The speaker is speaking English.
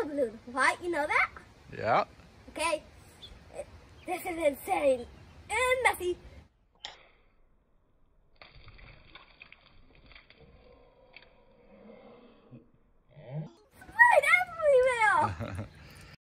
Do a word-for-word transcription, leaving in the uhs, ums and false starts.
balloon, right? You know that? Yeah. Okay. This is insane and messy.